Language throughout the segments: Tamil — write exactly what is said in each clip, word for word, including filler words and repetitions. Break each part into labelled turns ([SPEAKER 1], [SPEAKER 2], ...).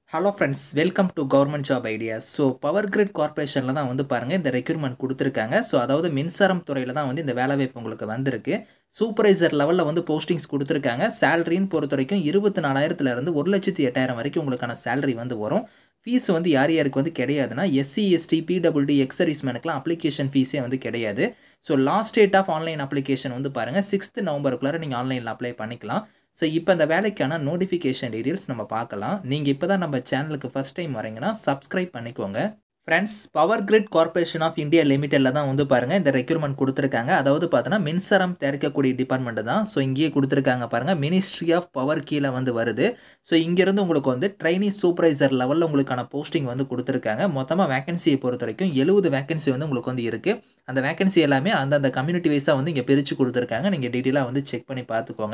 [SPEAKER 1] Hello friends, welcome to government job ideas. So power grid கார்ப்பரேஷனில் தான் வந்து பாருங்கள் இந்த ரெக்யூர்மெண்ட் கொடுத்துருக்காங்க. ஸோ அதாவது மின்சாரம் துறையில் தான் வந்து இந்த வேலைவாய்ப்பு உங்களுக்கு வந்திருக்கு. சூப்பர்வைசர் லெவலில் வந்து போஸ்டிங்ஸ் கொடுத்துருக்காங்க. சேலரின்னு பொறுத்த வரைக்கும் இருபத்தி நாலாயிரத்துலேருந்து ஒரு லட்சத்தி எட்டாயிரம் வரைக்கும் உங்களுக்கான சேலரி வந்து வரும். ஃபீஸ் வந்து யார் யாருக்கு வந்து கிடையாதுன்னா எஸ்சி எஸ்டி பிடபிள்யூடி எக்ஸ் சர்வீஸ்மேனுக்குலாம் அப்ளிகேஷன் ஃபீஸே வந்து கிடையாது. So last date of online application வந்து பாருங்கள் சிக்ஸ்த் நவம்பருக்குள்ளார நீங்கள் ஆன்லைனில் அப்ளை பண்ணிக்கலாம். ஸோ இப்போ இந்த வேலைக்கான நோட்டிஃபிகேஷன் டீட்டெயில்ஸ் நம்ம பார்க்கலாம். நீங்கள் இப்போ தான் நம்ம சேனலுக்கு ஃபஸ்ட் டைம் வரீங்கன்னா சப்ஸ்கிரைப் பண்ணிக்கோங்க. Friends, power grid corporation of India லிமிடெடில் தான் வந்து பாருங்கள் இந்த ரெக்யூர்மெண்ட் கொடுத்துருக்காங்க. அதாவது பார்த்தோன்னா மின்சாரம் தயாரிக்கக்கூடிய டிபார்ட்மெண்ட் தான். ஸோ இங்கேயே கொடுத்துருக்காங்க பாருங்கள், மினிஸ்ட்ரி ஆஃப் பவர் கீழே வந்து வருது. ஸோ இங்கேருந்து உங்களுக்கு வந்து ட்ரைனிங் சூப்பர்வைசர் லெவலில் உங்களுக்கான போஸ்டிங் வந்து கொடுத்துருக்காங்க. மொத்தமாக வேகன்சியை பொறுத்த வரைக்கும் எழுபது வேகன்சி வந்து உங்களுக்கு வந்து இருக்குது. அந்த வேகன்சி எல்லாமே அந்தந்த கம்யூனிட்டி வைஸாக வந்து இங்கே பிரித்து கொடுத்துருக்காங்க. நீங்கள் டீட்டெயிலாக வந்து செக் பண்ணி பார்த்துக்கோங்க.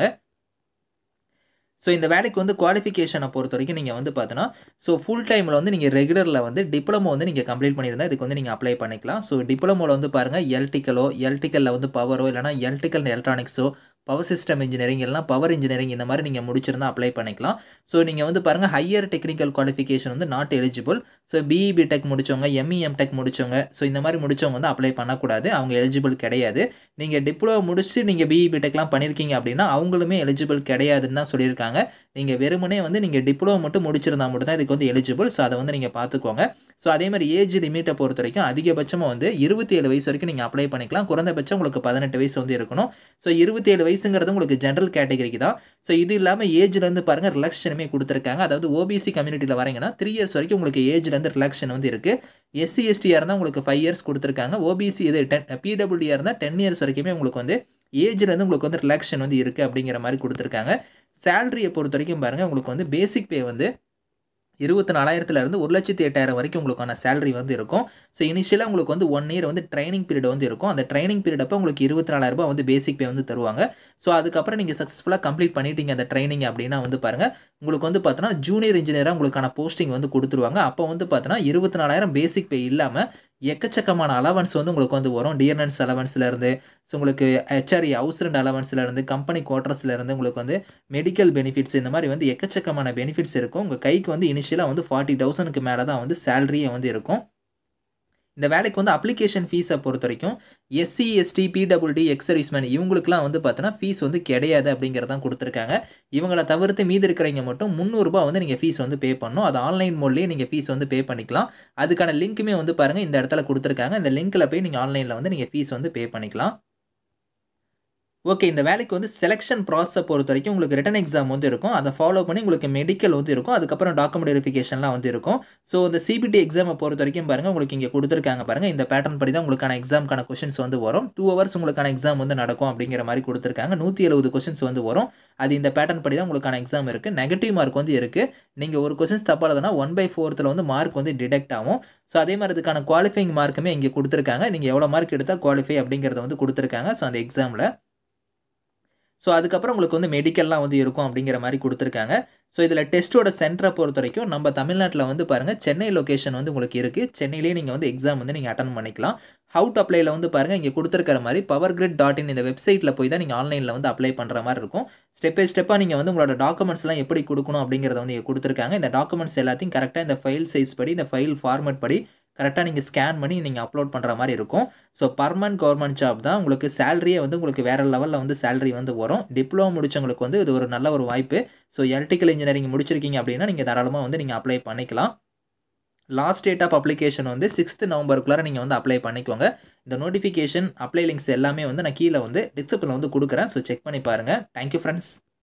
[SPEAKER 1] ஸோ இந்த வேலைக்கு வந்து குவாலிஃபிகேஷனை பொறுத்த வரைக்கும் நீங்கள் வந்து பார்த்தோன்னா, ஸோ ஃபுல் டைமில் வந்து நீங்கள் ரெகுலரில் வந்து டிப்ளமோ வந்து நீங்கள் கம்ப்ளீட் பண்ணியிருந்தால் இதுக்கு வந்து நீங்கள் அப்ளை பண்ணிக்கலாம். ஸோ டிப்ளமோவில் வந்து பாருங்கள் எலக்ட்ரிக்கலோ எலக்ட்ரிக்கலில் வந்து பவரோ இல்லைனா எலக்ட்ரிக்கல் எலக்ட்ரானிக்ஸோ பவர் சிஸ்டம் இன்ஜினியரிங் இல்லைனா பவர் இன்ஜினியரிங் இந்த மாதிரி நீங்கள் முடிச்சிருந்தால் அப்ளை பண்ணிக்கலாம். ஸோ நீங்கள் வந்து பாருங்கள் ஹையர் டெக்னிக்கல் குவாலிஃபிகேஷன் வந்து not eligible. So BE BTech முடித்தவங்க எம்இ எம்டெக் முடித்தவங்க ஸோ இந்த மாதிரி முடித்தவங்க வந்து அப்ளை பண்ணக்கூடாது. அவங்க எலிஜிபிள் கிடையாது. நீங்கள் டிப்ளமோ முடிச்சு நீங்கள் பிஇ பிடெக்லாம் பண்ணியிருக்கீங்க அப்படின்னா அவங்களுமே எலிஜிபிள் கிடையாதுன்னு தான் சொல்லியிருக்காங்க. நீங்கள் வெறுமனே வந்து நீங்கள் டிப்ளமோ மட்டும் முடிச்சிருந்தா மட்டும் தான் இதுக்கு வந்து எலிஜிபிள். ஸோ அதை வந்து நீங்கள் பார்த்துக்கோங்க. ஸோ அதே மாதிரி ஏஜ் லிமிட்டை பொறுத்த வரைக்கும் அதிகபட்சமாக வந்து இருபத்தி ஏழு வயசு வரைக்கும் நீங்கள் அப்ளை பண்ணிக்கலாம். குறைந்தபட்சம் உங்களுக்கு பதினெட்டு வயசு வந்து இருக்கணும். ஸோ இருபத்தி ஏழு வயசுங்கிறது உங்களுக்கு ஜென்ரல் கேட்டகரிக்கு தான். ஸோ இது இல்லாமல் ஏஜ்லேருந்து பாருங்கள் ரிலாக்ஷனுமே கொடுத்துருக்காங்க. அதாவது ஓபிசி கம்யூனிட்டியில் வரீங்கன்னா த்ரீ இயர்ஸ் வரைக்கும் உங்களுக்கு ஏஜ்லேருந்து ரிலாக்ஷன் வந்து இருக்குது. எஸ்சி எஸ்டியாக இருந்தால் உங்களுக்கு ஃபைவ் இயர்ஸ் கொடுத்துருக்காங்க. ஓபிசி இது டென் பிடபிள்யூடியாக இருந்தால் டென் இயர்ஸ் வரைக்குமே உங்களுக்கு வந்து ஏஜ்லேருந்து உங்களுக்கு வந்து ரிலாக்ஷன் வந்து இருக்குது அப்படிங்கிற மாதிரி கொடுத்துருக்காங்க. சேலரியை பொறுத்த வரைக்கும் பாருங்கள் உங்களுக்கு வந்து பேசிக் பே வந்து இருபத்தி நாலாயிரத்துலேருந்து ஒரு லட்சத்தி எட்டாயிரம் வரைக்கும் உங்களுக்கான சேலரி வந்து இருக்கும். ஸோ இனிஷியலாக உங்களுக்கு வந்து ஒன் இயர் வந்து ட்ரைனிங் பீரியட் வந்து இருக்கும். அந்த ட்ரைனிங் பீரியட் அப்போ உங்களுக்கு இருபத்தி நாலாயிரம் ரூபாய் வந்து பேசிக் பே வந்து தருவாங்க. ஸோ அதுக்கப்புறம் நீங்கள் சக்ஸஸ்ஃபுல்லாக கம்ப்ளீட் பண்ணிட்டீங்க அந்த ட்ரைனிங் அப்படின்னா வந்து பாருங்கள் உங்களுக்கு வந்து பார்த்தோன்னா ஜூனியர் இன்ஜினியராக உங்களுக்கான போஸ்டிங் வந்து கொடுத்துருவாங்க. அப்போ வந்து பார்த்தோன்னா இருபத்தி நாலாயிரம் பேசிக் பே இல்லாமல் எக்கச்சக்கமான அலவன்ஸ் வந்து உங்களுக்கு வந்து வரும். டிஎன்என்ஸ் அலவன்ஸ்லேருந்து ஸோ உங்களுக்கு ஹெச்ஆர்இ ஹவுஸ் ரெண்ட் அலவன்ஸ்லேருந்து கம்பெனி குவார்ட்டர்ஸ்லேருந்து உங்களுக்கு வந்து மெடிக்கல் பெனிஃபிட்ஸ் இந்த மாதிரி வந்து எக்கச்சக்கமான பெனிஃபிட்ஸ் இருக்கும். உங்கள் கைக்கு வந்து இனிஷியலாக வந்து ஃபார்ட்டி தௌசண்ட்க்கு மேலே தான் வந்து சேலரியே வந்து இருக்கும். இந்த வேலைக்கு வந்து அப்ளிகேஷன் ஃபீஸை பொறுத்த வரைக்கும் SC ST PWD ex serviceman இவங்களுக்குலாம் வந்து பார்த்தோன்னா ஃபீஸ் வந்து கிடையாது அப்படிங்கிறதான் கொடுத்துருக்காங்க. இவங்களை தவிர்த்து மீதி இருக்கிறவங்க மட்டும் முந்நூறுரூபா வந்து நீங்கள் ஃபீஸ் வந்து பே பண்ணணும். அது ஆன்லைன் மோட்லேயே நீங்கள் ஃபீஸ் வந்து பே பண்ணிக்கலாம். அதுக்கான லிங்க்குமே வந்து பாருங்கள் இந்த இடத்துல கொடுத்துருக்காங்க. இந்த லிங்க்கில் போய் நீங்கள் ஆன்லைனில் வந்து நீங்கள் ஃபீஸ் வந்து பே பண்ணிக்கலாம். ஓகே, இந்த வேலைக்கு வந்து செலெக்ஷன் ப்ராசஸை பொறுத்த வரைக்கும் உங்களுக்கு ரிட்டன் எக்ஸாம் வந்து இருக்கும். அதை ஃபாலோ பண்ணி உங்களுக்கு மெடிக்கல் வந்து இருக்கும். அதுக்கப்புறம் டாக்குமெண்ட் வெரிஃபிகேஷன்லாம் வந்து இருக்கும். ஸோ இந்த சிபிடி எக்ஸாமை பொறுத்த வரைக்கும் பாருங்கள் உங்களுக்கு இங்கே கொடுத்துருக்காங்க பாருங்கள். இந்த பேட்டர்ன் படி தான் உங்களுக்கான எக்ஸாமுக்கான கொஷின்ஸ் வந்து வரும். டூ ஹவர்ஸ் உங்களுக்கான எக்ஸாம் வந்து நடக்கும் அப்படிங்கிற மாதிரி கொடுத்துருக்காங்க. நூற்றி எழுபது கொஷின்ஸ் வந்து வரும். அது இந்த பேட்டர்ன் படி தான் உங்களுக்கான எக்ஸாம் இருக்குது. நெகட்டிவ் மார்க் வந்து இருக்குது. நீங்கள் ஒரு கொஷின்ஸ் தப்பாக எழுதுனா ஒன் பை ஃபோர்த்தில் வந்து மார்க் வந்து டிடெக்ட் ஆகும். ஸோ அதே மாதிரி இதுக்கான குவாலிஃபைங் மார்க்குமே இங்கே கொடுத்துருக்காங்க. நீங்கள் எவ்வளோ மார்க் எடுத்தால் குவாலிஃபை அப்படிங்கிறத வந்து கொடுத்துருக்காங்க. ஸோ அந்த எக்ஸாமில் ஸோ அதுக்கப்புறம் உங்களுக்கு வந்து மெடிக்கல்லாம் வந்து இருக்கும் அப்படிங்கிற மாதிரி கொடுத்துருக்காங்க. ஸோ இதில் டெஸ்ட்டோட சென்டரை பொறுத்த வரைக்கும் நம்ம தமிழ்நாட்டில் வந்து பாருங்கள் சென்னை லொக்கேஷன் வந்து உங்களுக்கு இருக்குது. சென்னையிலேயே நீங்கள் வந்து எக்ஸாம் வந்து நீங்கள் அட்டன் பண்ணிக்கலாம். ஹவு டு அப்ளைல வந்து பாருங்கள் இங்கே கொடுத்துருக்கிற மாதிரி பவர் கிரிட் டாட் இன் இந்த வெப்சைட்டில் போய் தான் நீங்கள் ஆன்லைனில் வந்து அப்ளை பண்ணுற மாதிரி இருக்கும். ஸ்டெப் பை ஸ்டெப்பாக நீங்கள் வந்து உங்களோட டாக்குமெண்ட்ஸ்லாம் எப்படி கொடுக்கணும் அப்படிங்கிறத வந்து இங்கே கொடுத்துருக்காங்க. இந்த டாக்குமெண்ட்ஸ் எல்லாத்தையும் கரெக்டாக இந்த ஃபைல் சைஸ் படி இந்த ஃபைல் ஃபார்மேட் படி கரெக்டாக நீங்கள் ஸ்கேன் பண்ணி நீங்கள் அப்லோட் பண்ணுற மாதிரி இருக்கும். ஸோ பர்மனன்ட் கவர்மெண்ட் ஜாப் தான். உங்களுக்கு சேலரியே வந்து உங்களுக்கு வேறு லெவலில் வந்து சேலரி வந்து வரும். டிப்ளமோ முடிச்சவங்களுக்கு வந்து இது ஒரு நல்ல ஒரு வாய்ப்பு. ஸோ எலக்ட்ரிக்கல் இன்ஜினியரிங் முடிச்சிருக்கீங்க அப்படின்னா நீங்கள் தாராளமாக வந்து நீங்கள் அப்ளை பண்ணிக்கலாம். லாஸ்ட் டேட் ஆஃப் அப்ளிகேஷன் வந்து சிக்ஸ்த் நவம்பருக்குள்ளார நீங்கள் வந்து அப்ளை பண்ணிக்கோங்க. இந்த நோட்டிஃபிகேஷன் அப்ளை லிங்க்ஸ் எல்லாமே வந்து நான் கீழே வந்து டிஸ்கிரிப்ஷனில் வந்து கொடுக்குறேன். ஸோ செக் பண்ணி பாருங்கள். Thank you friends.